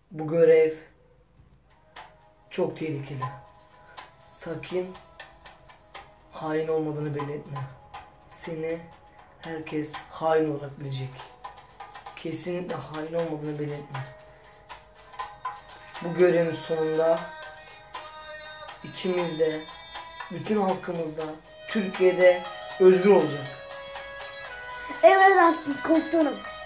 Bu görev çok tehlikeli. Sakın hain olmadığını belli etme. Seni herkes hain olarak bilecek. Kesinlikle hain olmadığını belli etme. Bu görevin sonunda ikimiz de, bütün halkımız da Türkiye'de özgür olacak. Emredersiniz komutanım.